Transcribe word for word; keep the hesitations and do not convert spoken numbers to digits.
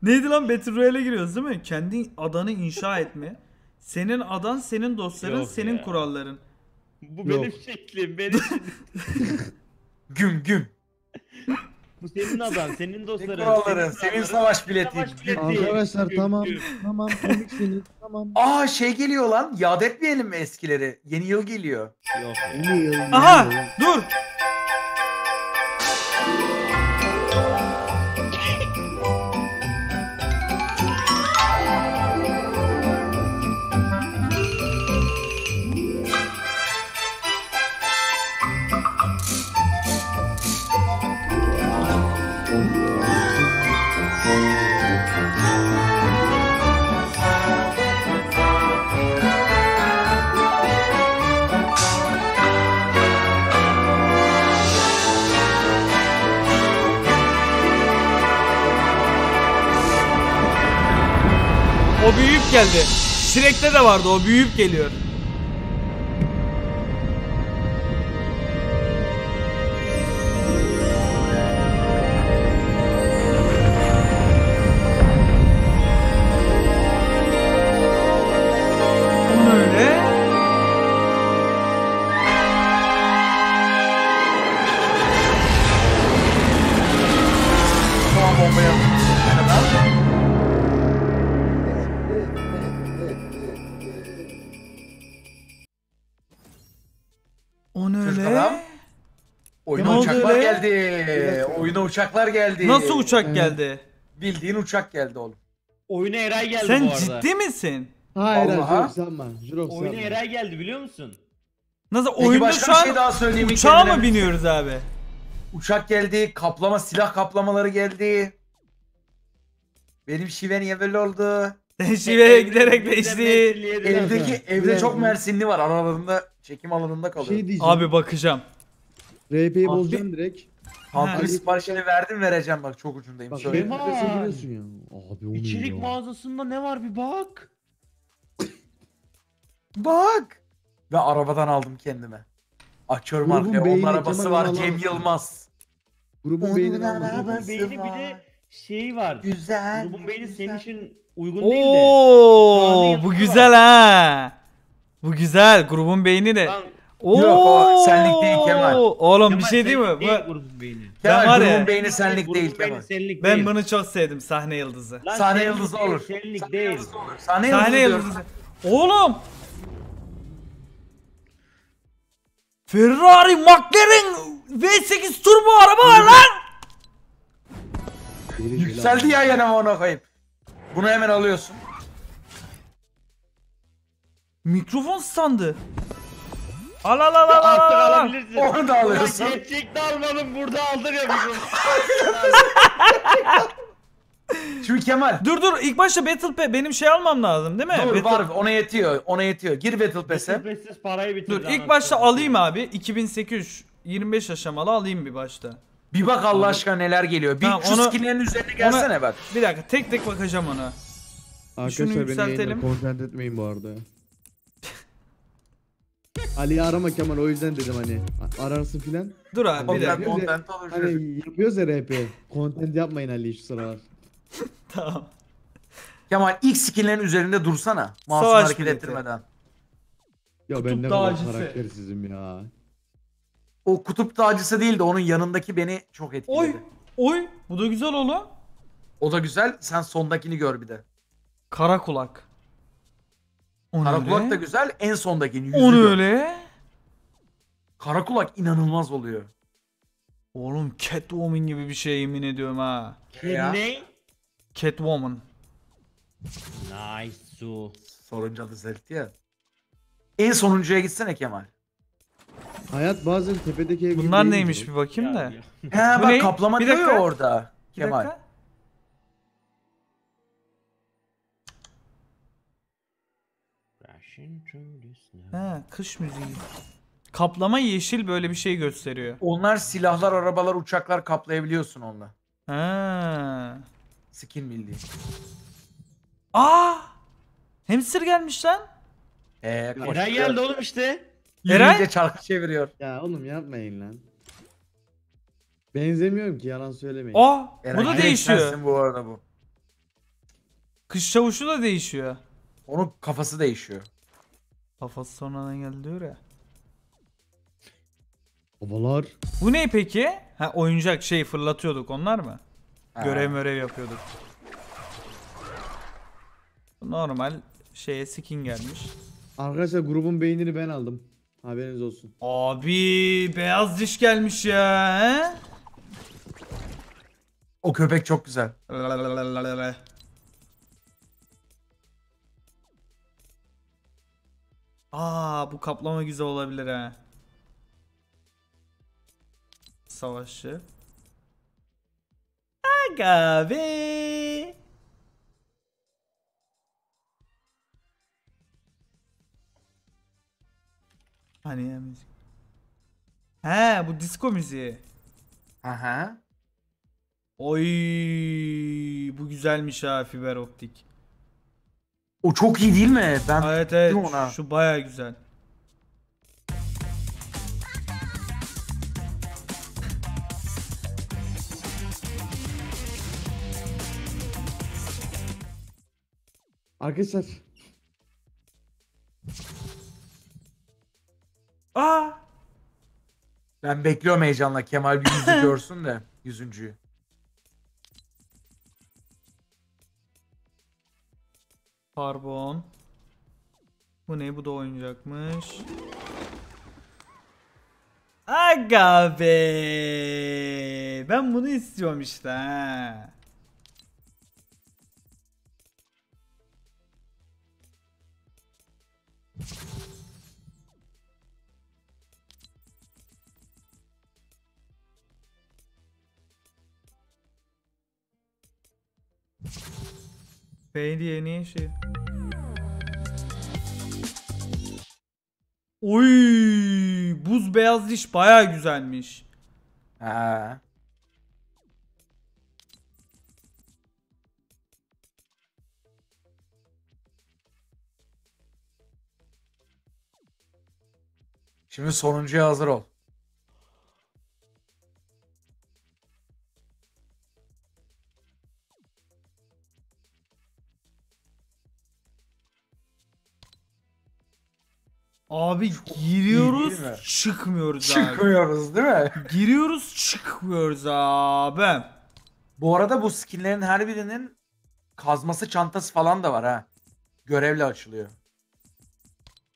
Neydi lan, Battle Royale'e giriyoruz değil mi? Kendi adanı inşa etme. Senin adan, senin dostların, Yok senin ya. kuralların. Bu Yok. benim şeklim, benim. Güm güm. Bu senin adam, senin dostların. kuralları, senin kuralların, savaş bileti. Savaş bileti. Arkadaşlar Güm, tamam. güm. Tamam komiksiniz. Tamam. Aa şey geliyor lan. Yad etmeyelim mi eskileri? Yeni yıl geliyor. Yok. Yeni yıl, yeni Aha yıl. dur. O büyüyüp geldi. Shrek'te de vardı, o büyüyüp geliyor. O ne öyle? Tamam bombaya. O ne Çocuk öyle? adam. Oyuna Ne oldu uçaklar öyle? geldi. Oyuna uçaklar geldi. Nasıl uçak Evet. geldi? Bildiğin uçak geldi oğlum. Oyuna Eray geldi Sen bu arada. ciddi misin? Hayır hayır Vallahi. Jirok sanma. Jirok Oyuna sanma. Eray geldi biliyor musun? Nasıl Peki oyunda başka şu bir an şey daha söyleyeyim. uçağa mı kendine. biniyoruz abi? Uçak geldi. Kaplama silah kaplamaları geldi. Benim şive niye böyle oldu? Sen şiveye Evde- giderek bizde değişti. Mersinli'ye döner. Evdeki dakika, evde bir çok dakika. Mersinli var. Aralarında çekim alanında Bir kalıyor. şey diyeceğim. Abi bakacağım. R P'yi Abi- bozacağım direkt. Pantolon Ha. siparişini verdim vereceğim bak çok ucundayım. Bak Söyle. benim Kemal. nefese giriyorsun ya. Abi o ne İçerik ya? mağazasında ne var bir bak. Bak. Ve arabadan aldım kendime. Açıyorum Grubun arkaya. Onun beyni arabası Kemal var. Allah'ım. Cem Yılmaz. Grubun Onun beynini arabası almasın. Grubun Nasıl beyni bir var? de şey var. Güzel. Grubun beyni güzel. senin için uygun değil de. Oo, Sahne bu yapımı güzel ha. Bu güzel. Grubun beyni de. Lan, Oo. Yok, o senlik değil Kemal. Oğlum bir Kemal şey değil mi? senlik Bu, değil grubun beyni. Kemal var ya- grubun beyni senlik Grubun değil beyni Kemal. senlik ben değil. bunu çok sevdim, sahne yıldızı. Lan Sahne senlik yıldızı değil, olur. Senlik Sahne değil. yıldızı olur. Sahne, Sahne yıldızı. yıldızı. Oğlum. Ferrari McLaren V sekiz turbo araba var lan. Biri Yükseldi ya yanıma ona koyayım. Bunu hemen alıyorsun. Mikrofon standı. Al al al al Artık al. al. alabilirsin. Onu da alıyorsun. Ulan gerçekte almadım burada aldır ya mikrofonu. Şimdi Kemal. Dur dur, ilk başta Battle Pass benim şey almam lazım değil mi? Dur Battle- var ona yetiyor. Ona yetiyor. Gir Battle Pass'e. Sessiz parayı bitir. Dur ilk başta alayım abi. iki bin sekiz yüz yirmi beş aşamalı alayım bir başta. Bir bak Allah aşkına neler geliyor. Bir Tamam, şu onu- skinlerin üzerine gelsene bak. Bir dakika, tek tek bakacağım ona. Şunu Arkadaşlar beni yükseltelim. yayında content etmeyin bu arada. Ali'yi arama Kemal o yüzden dedim hani. Ararsın filan. Dur abi bir Content, dakika. content olur çocuk. Hani yapıyoruz ya R P. Content yapmayın Ali şu sıralar. Tamam. Kemal ilk skinlerin üzerinde dursana. Mouse'unu Savaş hareket bileti. ettirmeden. Ya ben ne kadar dağcısı. karaktersizim ya. O kutup tacısı değil de onun yanındaki beni çok etkiledi. Oy. Oy. Bu da güzel oğlum. O da güzel. Sen sondakini gör bir de. Kara kulak. O Kara ne kulak öyle? da güzel. En sondakini yüzü O ne gör. öyle? Kara kulak inanılmaz oluyor. Oğlum Catwoman gibi bir şey, yemin ediyorum ha. Ya. Ne? Catwoman. Nice su. Sorunca da zevkli ya. En sonuncuya gitsene Kemal. Hayat bazen tepedeki ev gibi Bunlar değil neymiş mi? bir bakayım da. He Bu bak ne? kaplama Bir diyor ya dakika. orada. Bir Kemal. dakika. He, kış müziği. Kaplama yeşil böyle bir şey gösteriyor. Onlar silahlar, arabalar, uçaklar kaplayabiliyorsun onunla. Ha. Skin bildiğin. Aa! Hamster gelmiş lan. Eee koşuyor. Eray geldi oğlum işte. Eray? Yürüyünce çarkı çeviriyor. Ya oğlum yapmayın lan. Benzemiyorum ki yalan söylemeyin. Aa, bu Eray da direkt değişiyor. sensin bu arada bu. Kış çavuşu da değişiyor. Onun kafası değişiyor. Kafası sonradan geldi diyor ya. Babalar. Bu ne peki? Ha, oyuncak şey fırlatıyorduk, onlar mı? Ha. Görev mörev yapıyorduk. Normal şeye skin gelmiş. Arkadaşlar grubun beynini ben aldım. Haberiniz olsun. Abi beyaz diş gelmiş ya. He? O köpek çok güzel. Aa, bu kaplama güzel olabilir ha. Savaşçı. Aga be. Hani ya müzik. He, bu disco müziği. Aha. Oy, bu güzelmiş ha, fiber optik. O çok iyi değil mi? Ben Evet evet, baktım ona. şu baya güzel. Arkadaşlar. Aa, Ben bekliyorum heyecanla Kemal bir yüzü görsün de. Yüzüncüyü. karbon. Bu ne? Bu da oyuncakmış. Aga be. Ben bunu istiyorum işte ha. F diye niye şey? Oy, buz beyaz diş baya güzelmiş. Ha. Şimdi sonuncuya hazır ol. Abi giriyoruz, değil mi? çıkmıyoruz abi. Çıkmıyoruz değil mi? Giriyoruz, çıkmıyoruz abi. Bu arada bu skinlerin her birinin kazması çantası falan da var ha. Görevle açılıyor.